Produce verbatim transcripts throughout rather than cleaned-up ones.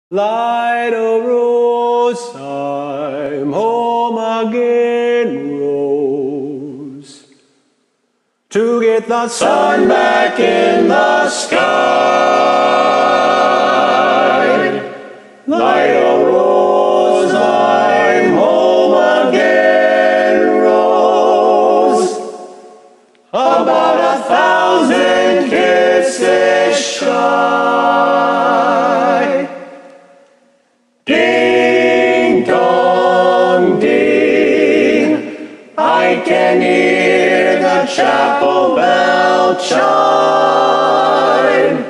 Lida, Rose, I'm home again, Rose, to get the sun back in the sky. Lida, Rose, I'm home again, Rose, about a thousand kisses shy. Ding dong ding, I can hear the chapel bell chime.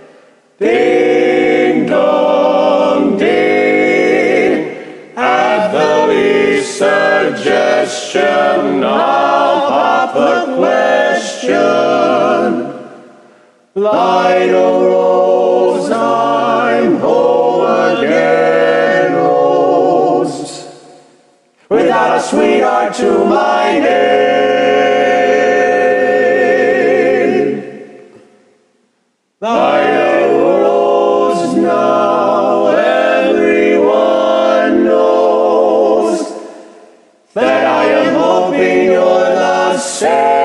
Ding dong ding, at the least suggestion I'll pop a question. Lida, Rose, I'm home again, Rose, without a sweetheart to my name. Lida, Rose, now everyone knows that I am hoping you're the same.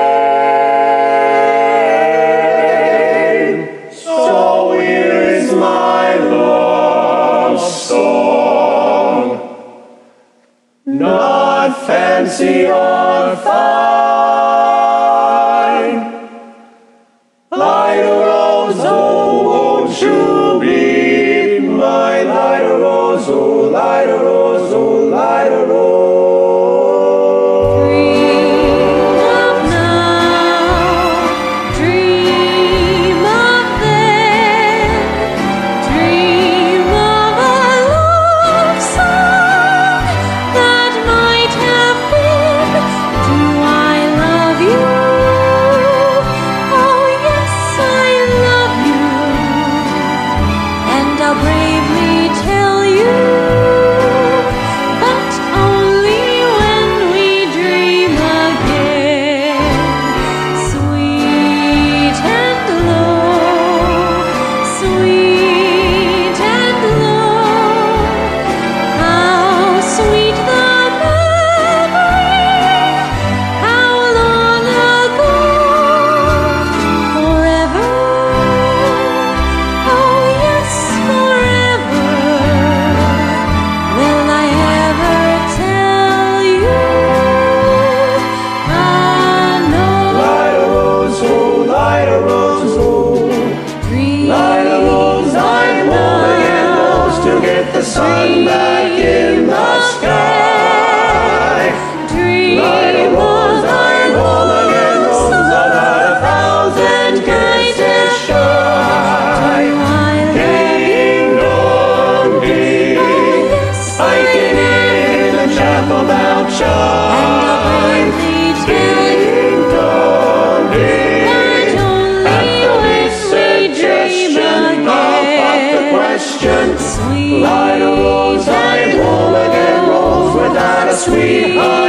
So here is my love song, not fancy or fine. Lida, Rose, oh, won't you be my Lida, Rose, oh, Lida, Rose, oh, Lida, Rose. The sun back in the sky. Lida, Rose, I'm home again, Rose, about a thousand kisses shy. Ding dong ding, I can hear the chapel bell chime. Ding dong ding, at the least suggestion I'll pop the question. Lida, Rose, I'm home again, Rose, without a sweetheart.